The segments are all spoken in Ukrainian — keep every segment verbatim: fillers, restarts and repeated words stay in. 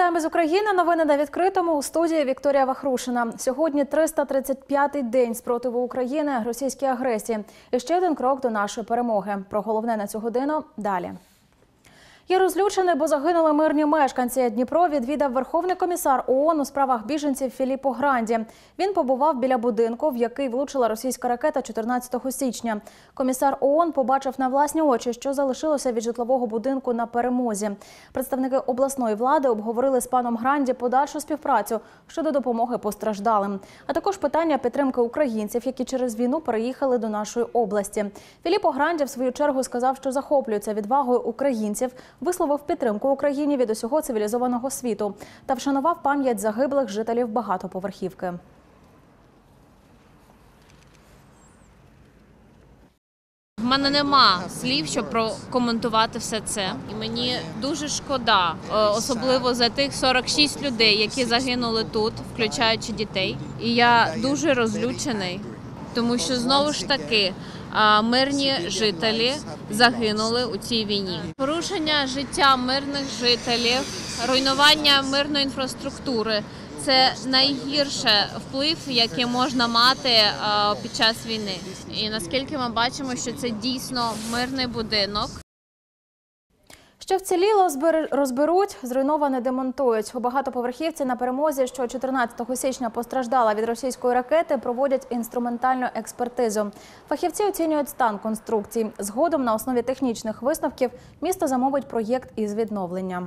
Вітаємо з України. Новини на відкритому. У студії Вікторія Вахрушина. Сьогодні триста тридцять п'ятий день спротиву України російській агресії. І ще один крок до нашої перемоги. Про головне на цю годину далі. Я розлючений, бо загинули мирні мешканці. Дніпро відвідав Верховний комісар ООН у справах біженців Філіппо Гранді. Він побував біля будинку, в який влучила російська ракета чотирнадцятого січня. Комісар ООН побачив на власні очі, що залишилося від житлового будинку на Перемозі. Представники обласної влади обговорили з паном Гранді подальшу співпрацю щодо допомоги постраждалим, а також питання підтримки українців, які через війну переїхали до нашої області. Філіппо Гранді в свою чергу сказав, що захоплюється відвагою українців, висловив підтримку Україні від усього цивілізованого світу та вшанував пам'ять загиблих жителів багатоповерхівки. В мене нема слів, щоб прокоментувати все це. І мені дуже шкода, особливо за тих сорок шість людей, які загинули тут, включаючи дітей. І я дуже розлючений, тому що знову ж таки мирні жителі загинули у цій війні. Порушення життя мирних жителів, руйнування мирної інфраструктури – це найгірший вплив, який можна мати під час війни. І наскільки ми бачимо, що це дійсно мирний будинок. Що вціліло, розберуть, зруйноване демонтують. У багатоповерхівці на Перемозі, що чотирнадцятого січня постраждала від російської ракети, проводять інструментальну експертизу. Фахівці оцінюють стан конструкцій. Згодом на основі технічних висновків місто замовить проєкт із відновлення.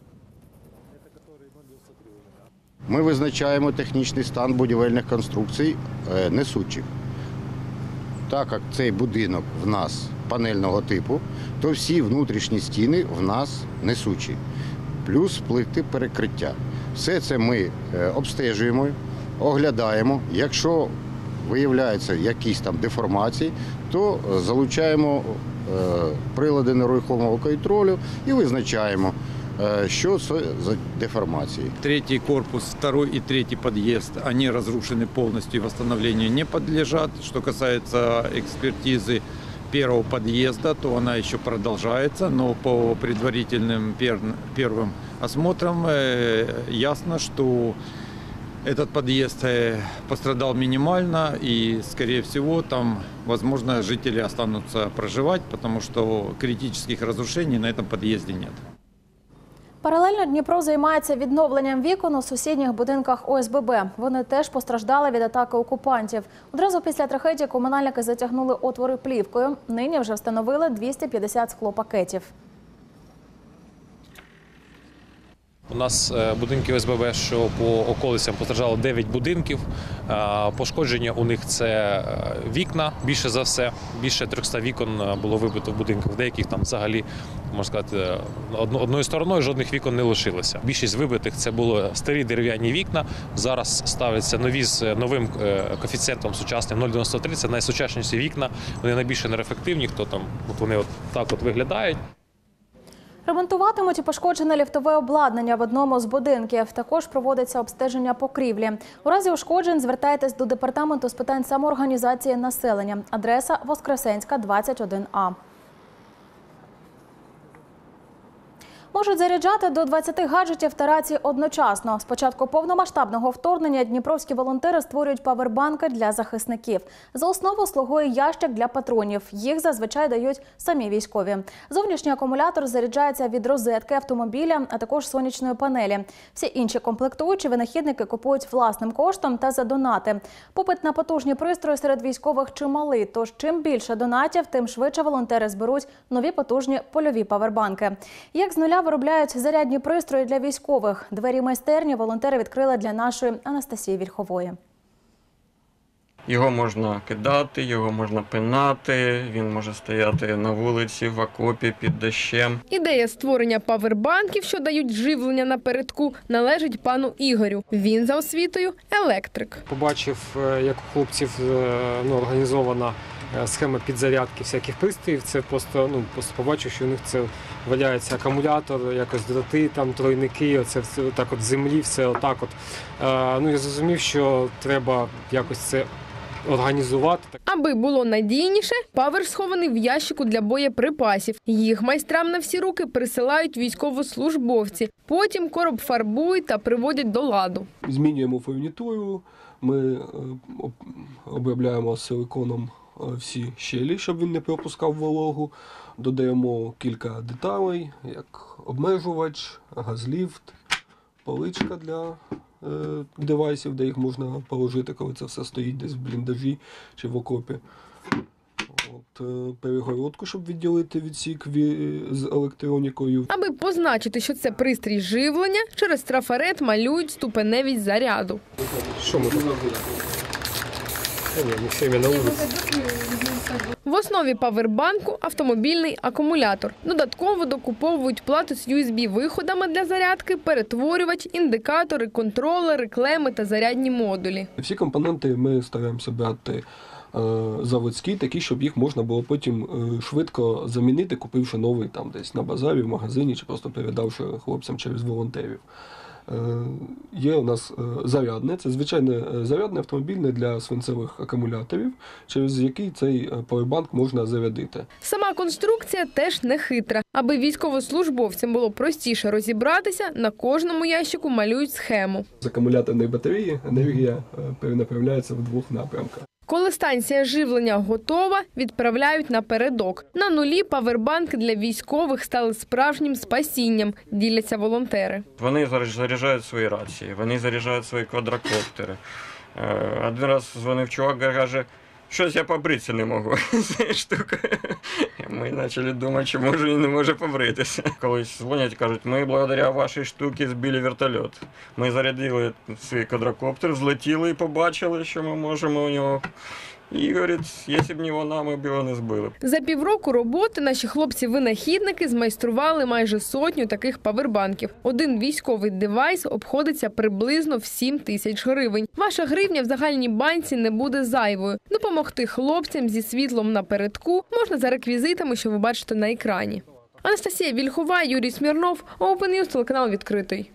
Ми визначаємо технічний стан будівельних конструкцій несучих. Так як цей будинок в нас панельного типу, то всі внутрішні стіни в нас несучі, плюс плити перекриття. Все це ми обстежуємо, оглядаємо. Якщо виявляються якісь там деформації, то залучаємо прилади нерухомого контролю і визначаємо, что за деформации. Третий корпус, второй и третий подъезд, они разрушены полностью и восстановлению не подлежат. Что касается экспертизы первого подъезда, то она еще продолжается, но по предварительным первым осмотрам ясно, что этот подъезд пострадал минимально, и, скорее всего, там, возможно, жители останутся проживать, потому что критических разрушений на этом подъезде нет. Паралельно Дніпро займається відновленням вікон у сусідніх будинках О С Б Б. Вони теж постраждали від атаки окупантів. Одразу після трагедії комунальники затягнули отвори плівкою. Нині вже встановили двісті п'ятдесят склопакетів. У нас будинки О С Б Б, що по околицям постраждало дев'ять будинків. Пошкодження у них – це вікна, більше за все. Більше триста вікон було вибито в будинках. В деяких там взагалі, можна сказати, одною стороною жодних вікон не лишилося. Більшість вибитих – це були старі дерев'яні вікна. Зараз ставляться нові з новим коефіцієнтом сучасним нуль дев'яносто три. Це найсучасніші вікна. Вони найбільш енергоефективні, хто там, от вони от так от виглядають. Ремонтуватимуть і пошкоджене ліфтове обладнання в одному з будинків. Також проводиться обстеження покрівлі. У разі ушкоджень звертайтесь до Департаменту з питань самоорганізації населення. Адреса Воскресенська, двадцять один А. Можуть заряджати до двадцяти гаджетів та рацій одночасно. З початку повномасштабного вторгнення дніпровські волонтери створюють павербанки для захисників. За основу слугує ящик для патронів. Їх зазвичай дають самі військові. Зовнішній акумулятор заряджається від розетки автомобіля, а також сонячної панелі. Всі інші комплектуючі винахідники купують власним коштом та за донати. Попит на потужні пристрої серед військових чималий, тож чим більше донатів, тим швидше волонтери зберуть нові потужні польові павербанки. Як з нуля виробляють зарядні пристрої для військових. Двері майстерні волонтери відкрили для нашої Анастасії Вільхової. Його можна кидати, його можна пинати, він може стояти на вулиці, в окопі, під дощем. Ідея створення павербанків, що дають живлення напередку, належить пану Ігорю. Він за освітою електрик. Побачив, як у хлопців ну, організована схема підзарядки всяких пристроїв. Це просто, ну, просто побачив, що у них це валяється акумулятор, якось дроти, там тройники, оце все так от землі, все отак от. Ну, я зрозумів, що треба якось це організувати. Аби було надійніше, павер схований в ящику для боєприпасів. Їх майстрам на всі руки присилають військовослужбовці. Потім короб фарбують та приводять до ладу. Змінюємо фурнітуру, ми обробляємо силиконом всі щелі, щоб він не пропускав вологу. Додаємо кілька деталей, як обмежувач, газліфт, поличка для е, девайсів, де їх можна положити, коли це все стоїть десь в бліндажі чи в окопі. От, е, перегородку, щоб відділити відсік ві- з електронікою. Аби позначити, що це пристрій живлення, через трафарет малюють ступеневість заряду. Що ми тут? Ні, не всі на вулиці. В основі павербанку – автомобільний акумулятор. Додатково докуповують плату з ю ес бі-виходами для зарядки, перетворювач, індикатори, контролери, клеми та зарядні модулі. Всі компоненти ми стараємося брати е, заводські, такі, щоб їх можна було потім е, швидко замінити, купивши новий там десь на базарі, в магазині, чи просто передавши хлопцям через волонтерів. Е, Є у нас е, зарядне, це звичайне е, зарядне автомобільне для свинцевих акумуляторів, через який цей е, павербанк можна зарядити. Сама конструкція теж не хитра. Аби військовослужбовцям було простіше розібратися, на кожному ящику малюють схему. З акумуляторної батареї енергія е, перенаправляється в двох напрямках. Коли станція живлення готова, відправляють на передок. На нулі павербанки для військових стали справжнім спасінням, діляться волонтери. Вони заряджають свої рації, вони заряджають свої квадрокоптери. Е, Один раз дзвонив чувак, каже, щось я побритися не можу цією штукою. Ми почали думати, чи може він не може побритися. Колись дзвонять, кажуть, ми благодаря вашій штуці збили вертольот. Ми зарядили свій квадрокоптер, злетіли і побачили, що ми можемо у нього. І, говорить, якщо б не вона, ми б його не збили. За півроку роботи наші хлопці-винахідники змайстрували майже сотню таких павербанків. Один військовий девайс обходиться приблизно в сім тисяч гривень. Ваша гривня в загальній банці не буде зайвою. Допомогти хлопцям зі світлом на передку можна за реквізитами, що ви бачите на екрані. Анастасія Вільхова, Юрій Смірнов, Open News, телеканал «Відкритий».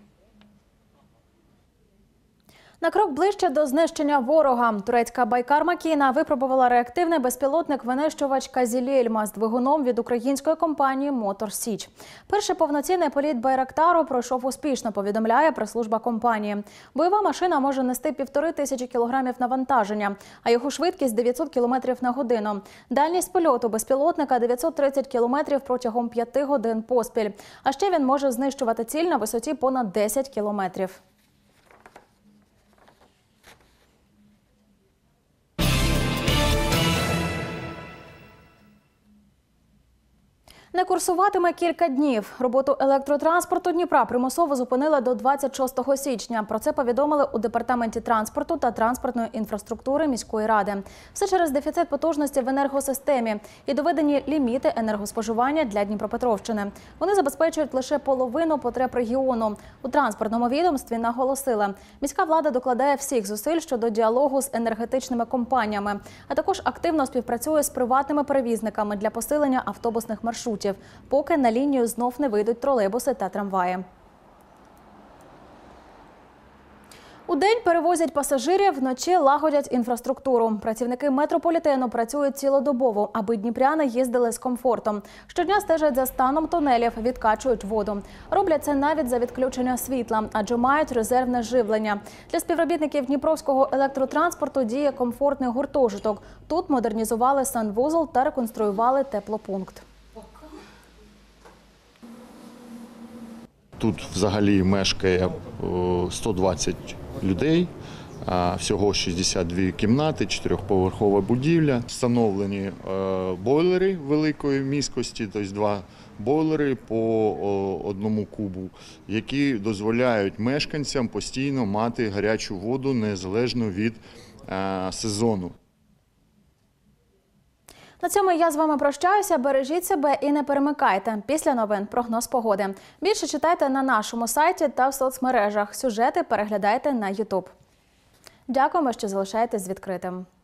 На крок ближче до знищення ворога. Турецька Байкар-Макіна випробувала реактивний безпілотник-винищувач «Казіль-Ельма» з двигуном від української компанії «Мотор Січ». Перший повноцінний політ Байрактару пройшов успішно, повідомляє прес-служба компанії. Бойова машина може нести півтори тисячі кілограмів навантаження, а його швидкість – дев'ятсот кілометрів на годину. Дальність польоту безпілотника – дев'ятсот тридцять кілометрів протягом п'яти годин поспіль. А ще він може знищувати ціль на висоті понад десять кілометрів. Не курсуватиме кілька днів. Роботу електротранспорту Дніпра примусово зупинили до двадцять шостого січня. Про це повідомили у Департаменті транспорту та транспортної інфраструктури міської ради. Все через дефіцит потужності в енергосистемі і доведені ліміти енергоспоживання для Дніпропетровщини. Вони забезпечують лише половину потреб регіону. У транспортному відомстві наголосили, міська влада докладає всіх зусиль щодо діалогу з енергетичними компаніями, а також активно співпрацює з приватними перевізниками для посилення автобусних маршрутів, поки на лінію знов не вийдуть тролейбуси та трамваї. Удень перевозять пасажирів, вночі лагодять інфраструктуру. Працівники метрополітену працюють цілодобово, аби дніпряни їздили з комфортом. Щодня стежать за станом тунелів, відкачують воду. Роблять це навіть за відключення світла, адже мають резервне живлення. Для співробітників Дніпровського електротранспорту діє комфортний гуртожиток. Тут модернізували санвузол та реконструювали теплопункт. Тут взагалі мешкає сто двадцять людей, всього шістдесят дві кімнати, чотирьохповерхова будівля. Встановлені бойлери великої міськості, тобто два бойлери по одному кубу, які дозволяють мешканцям постійно мати гарячу воду незалежно від сезону. На цьому я з вами прощаюся. Бережіть себе і не перемикайте. Після новин прогноз погоди. Більше читайте на нашому сайті та в соцмережах. Сюжети переглядайте на ютуб. Дякуємо, що залишаєтесь з відкритим.